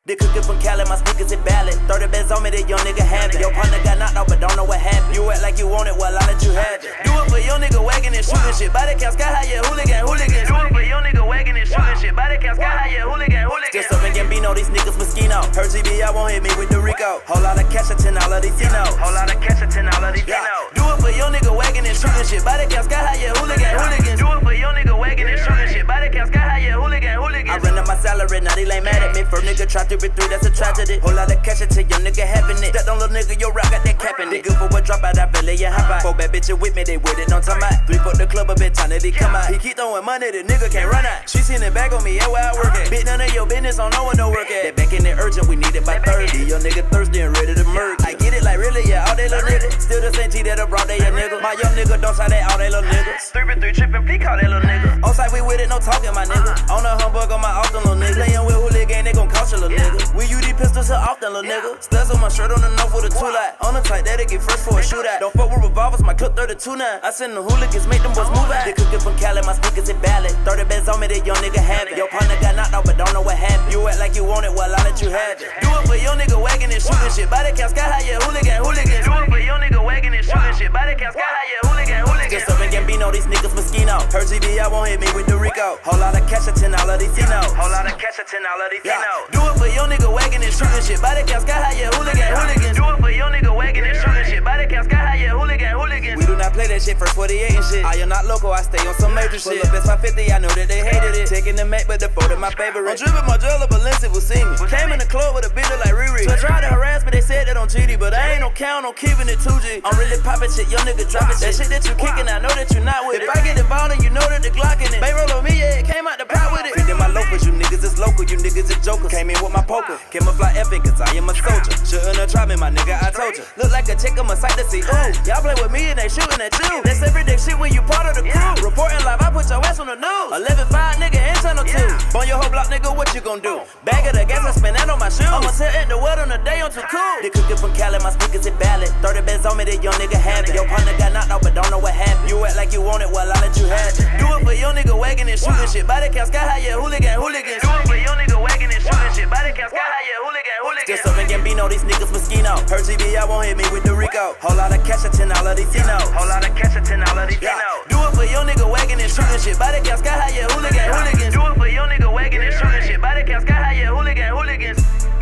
They cookin' from Cali, my speakers hit ballad. 30 bands on me, that young nigga have it. Your partner got knocked out, but don't know what happened. You act like you want it, well, I'll let you have it. Do it for your nigga wagging and shooting shit. Body count sky high, yeah, hooligan. Do it for your nigga wagging and shooting shit. Body count sky high, yeah, hooligan. Still serving Gambino, these niggas Moschino. Her GBI won't hit me with the Rico. Whole lot of cash, I 10 all of these Tino. Do it for your nigga wagging and shooting shit. Body count sky high, yeah, hooligan. Do it for your nigga wagging and shooting shit. Body count sky high, yeah, hooligan. I ran up my salary, now they ain't mad at me. First nigga try 3 that's a tragedy. Whole lot of cash until your nigga having it. That on little nigga, your rock got that cap in it. Good for what drop out, I feel it, yeah, hop out. 4 bad bitches with me, they with it, don't time out. 3 put the club a bit, time that he come out. He keep throwing money, the nigga can't run out. She seen it back on me, yeah, where I work at. Bitch, none of your business, don't know where no work at. That back in there urgent, we need it by Thursday. Your nigga thirsty and ready to merge. I get it like really, yeah, all they little niggas. Still the same T that I brought, they a nigga. My young nigga don't side that all they little niggas. 3 trippin', please call that little nigga. On site, we with it, no talking, my nigga. On the humbug on my often little nigga. Playin' with hooligan, they gon' cost you, little nigga. We use these pistols so often, little nigga. Studs on my shirt on the north with a 2-light. On the tight, that'll get first for a shootout. Don't fuck with revolvers, my clip 32 now. I send the hooligans, make them boys move out. They cookin' from Cali, my speakers hit ballad. 30 bands on me, that young nigga have it. Your partner got knocked out, but don't know what happened. You act like you want it, well, I'll let you have it. Do it for your nigga wagging and shooting shit. Body count sky high, yeah, hooligan. Do it for your nigga wagging and shooting shit. Body count sky high, yeah, hooligan. Just serving Gambino, these niggas Moschino. Her GBI won't hit me with the Rico. Whole lot of cash, I 10 all of these Tino. Do it for your nigga wagging and shooting shit. Body count sky high, yeah, hooligan. Do it for your nigga wagging and shooting shit. Body count sky high, yeah, hooligan. We do not play that shit, first 48 and shit. I am not local, I stay on some major shit. Pull up S550, I know that they hated it. Taking the Mac, but the photo my favorite. I'm dripping my jeweler, Valencia will see me. Came in the club with a bitch like Riri. So tried to harass me, they said that I'm GD, but I ain't no count on keeping it 2G. I'm really poppin' shit, young nigga dropping shit. That shit that you kickin', I know that you not with it. If I get involved, then you know that the Glock in it. Bay roll on me, yeah, it came out the pot with it. Feeding my loafers, you niggas is local, you niggas is jokers. Came in with my poker, camouflage epic, cause I am a soldier. Shouldn't have tried me, my nigga, I told you. Look like a chick, I'm a sight to see, ooh. Y'all play with me and they shooting at you. That's everyday shit when you part of the crew. Reporting live, I put your ass on the news. 11-5 nigga and channel 2. On your whole block, nigga, what you gon' do? Bag of the gas, I spend that on my shoes. I'ma tell at the word on the day, I'm too cool. They cookin' from Cali, my speakers hit ballad. 30 bands on me, that young nigga have it. Your partner got knocked out, but don't know what happened. You act like you want it, well, I'll let you have it. Do it for your nigga wagging and shooting shit. Body count sky high, yeah, hooligan. Do it for your nigga wagging and shooting shit. Body count sky high, yeah, hooligan. Still serving Gambino, these niggas Moschino. Her GBI won't hit me with the Rico. Whole lot of cash, I 10 all of these Tino. Do it for your nigga wagging and shooting shit. Body count sky high, yeah, hooligan. Do it for your nigga wagging and shooting shit. Body count sky high, yeah, hooligans.